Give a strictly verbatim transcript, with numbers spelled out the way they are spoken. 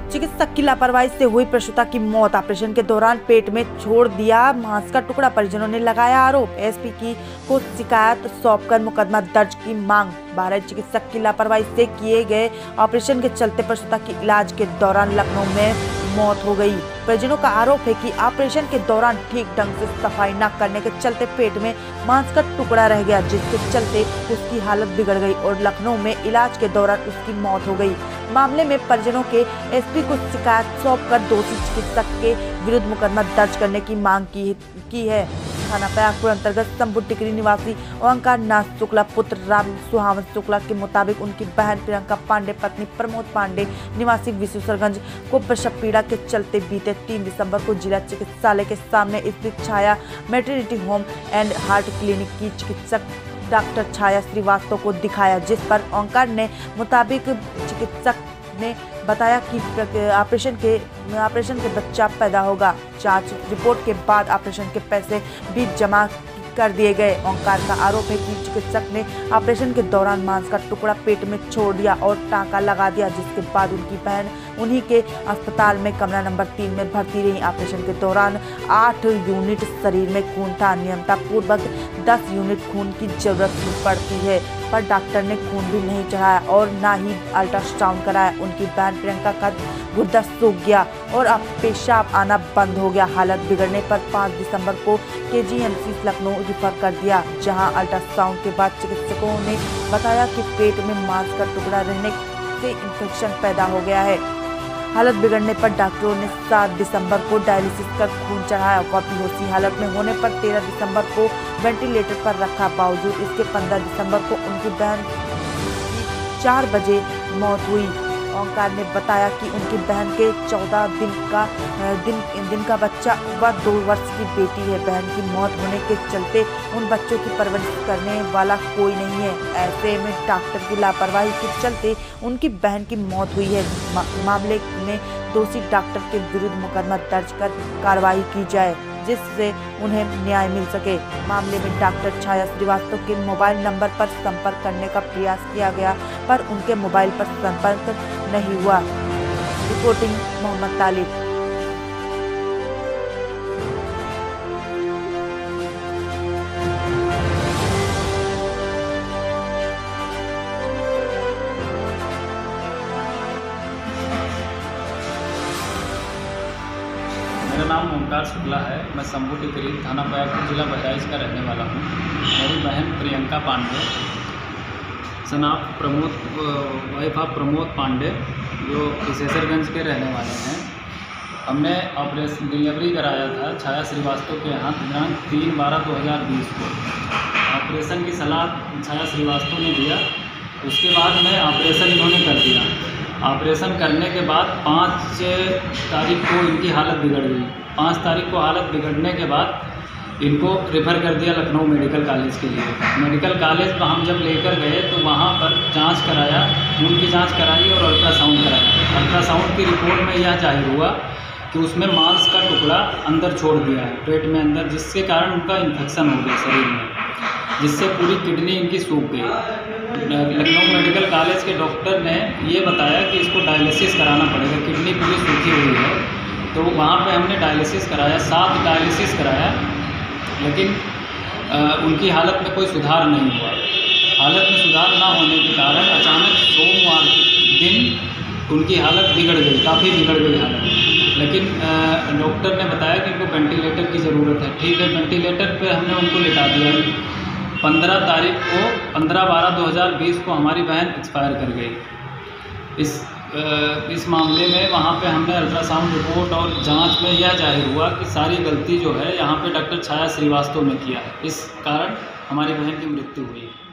चिकित्सक की लापरवाही से हुई प्रसूता की मौत। ऑपरेशन के दौरान पेट में छोड़ दिया मांस का टुकड़ा। परिजनों ने लगाया आरोप। एसपी की को शिकायत सौंपकर मुकदमा दर्ज की मांग। बारह चिकित्सक की लापरवाही से किए गए ऑपरेशन के चलते प्रसूता की इलाज के दौरान लखनऊ में मौत हो गई। परिजनों का आरोप है कि ऑपरेशन के दौरान ठीक ढंग से सफाई न करने के चलते पेट में मांस का टुकड़ा रह गया, जिसके चलते उसकी हालत बिगड़ गई और लखनऊ में इलाज के दौरान उसकी मौत हो गई। मामले में परिजनों के एसपी को शिकायत सौंपकर दोषी चिकित्सक के विरुद्ध मुकदमा दर्ज करने की मांग की, की है। थाना प्रयागपुर अंतर्गत शंभू टिकरी निवासी ओंकार नाथ शुक्ला पुत्र राम सुहावन शुक्ला के मुताबिक उनकी बहन प्रियंका पांडे पत्नी प्रमोद पांडे निवासी विश्वेश्वरगंज को प्रसव पीड़ा के चलते बीते तीन दिसंबर को जिला चिकित्सालय के सामने स्थित Chhaya maternity home and heart clinic की चिकित्सक डॉक्टर छाया श्रीवास्तव को दिखाया, जिस पर ओंकार ने मुताबिक चिकित्सक ने बताया कि ऑपरेशन के ऑपरेशन के बच्चा पैदा होगा। जांच रिपोर्ट के बाद ऑपरेशन के पैसे भी जमा कर दिए गए। ओंकार का आरोप है कि चिकित्सक ने ऑपरेशन के दौरान मांस का टुकड़ा पेट में छोड़ दिया और टांका लगा दिया, जिसके बाद उनकी बहन उन्हीं के अस्पताल में कमरा नंबर तीन में भर्ती रही। ऑपरेशन के दौरान आठ यूनिट शरीर में खून था। नियमता पूर्वक दस यूनिट खून की जरूरत पड़ती है, पर डॉक्टर ने खून भी नहीं चढ़ाया और न ही अल्ट्रासाउंड कराया। उनकी बहन प्रियंका का गुर्दा सूख गया और अब पेशाब आना बंद हो गया। हालत बिगड़ने पर पाँच दिसंबर को केजीएमसी लखनऊ रिफर कर दिया, जहां अल्ट्रासाउंड के बाद चिकित्सकों ने बताया कि पेट में मांस का टुकड़ा रहने से इन्फेक्शन पैदा हो गया है। हालत बिगड़ने पर डॉक्टरों ने सात दिसंबर को डायलिसिस कर खून चढ़ाया। वह बेहोशी हालत में होने पर तेरह दिसंबर को वेंटिलेटर पर रखा। बावजूद इसके पंद्रह दिसंबर को उनकी बहन की चार बजे मौत हुई। ओंकार ने बताया कि उनकी बहन के चौदह दिन का दिन दिन का बच्चा व दो वर्ष की बेटी है। बहन की मौत होने के चलते उन बच्चों की परवरिश करने वाला कोई नहीं है। ऐसे में डॉक्टर की लापरवाही के चलते उनकी बहन की मौत हुई है। मा, मामले में दोषी डॉक्टर के विरुद्ध मुकदमा दर्ज कर कार्रवाई की जाए, जिससे उन्हें न्याय मिल सके। मामले में डॉक्टर छाया श्रीवास्तव के मोबाइल नंबर पर संपर्क करने का प्रयास किया गया, पर उनके मोबाइल पर संपर्क नहीं हुआ। रिपोर्टिंग मोहम्मद तालिब। मेरा नाम ओंकार शुक्ला है। मैं शंभू टिकरी थाना प्रयागपुर जिला बहराइच का रहने वाला हूँ। मेरी बहन Priyanka Pandey son of Pramod wife of Pramod Pandey जो विशेषरगंज के रहने वाले हैं। हमने ऑपरेशन डिलीवरी कराया था छाया श्रीवास्तव के यहाँ दिनांक तीन बारह दो हज़ार बीस को। ऑपरेशन की सलाह छाया श्रीवास्तव ने दिया, उसके बाद में ऑपरेशन इन्होंने कर दिया। ऑपरेशन करने के बाद पाँच तारीख को इनकी हालत बिगड़ गई। पाँच तारीख को हालत बिगड़ने के बाद इनको रेफ़र कर दिया लखनऊ मेडिकल कॉलेज के लिए। मेडिकल कॉलेज में हम जब लेकर गए तो वहाँ पर जांच कराया, खून की जांच कराई और अल्ट्रासाउंड कराया। अल्ट्रासाउंड की रिपोर्ट में यह जाहिर हुआ कि उसमें मांस का टुकड़ा अंदर छोड़ दिया है पेट में अंदर, जिसके कारण उनका इन्फेक्शन हो गया शरीर में, जिससे पूरी किडनी इनकी सूख गई। लखनऊ मेडिकल कॉलेज के डॉक्टर ने ये बताया कि इसको डायलिसिस कराना पड़ेगा, किडनी पूरी सूखी हुई है। तो वहाँ पे हमने डायलिसिस कराया, सात डायलिसिस कराया, लेकिन आ, उनकी हालत में कोई सुधार नहीं हुआ। हालत में सुधार ना होने के कारण अचानक सोमवार के दिन उनकी हालत बिगड़ गई, काफ़ी बिगड़ गई हालत। लेकिन डॉक्टर ने बताया कि इनको वेंटिलेटर की ज़रूरत है। ठीक है, वेंटिलेटर पे हमने उनको लिटा दिया। पंद्रह तारीख को पंद्रह बारह दो हज़ार बीस को हमारी बहन एक्सपायर कर गई। इस इस मामले में वहाँ पे हमने अल्ट्रासाउंड रिपोर्ट और जांच में यह जाहिर हुआ कि सारी गलती जो है यहाँ पे डॉक्टर छाया श्रीवास्तव ने किया है। इस कारण हमारी बहन की मृत्यु हुई है।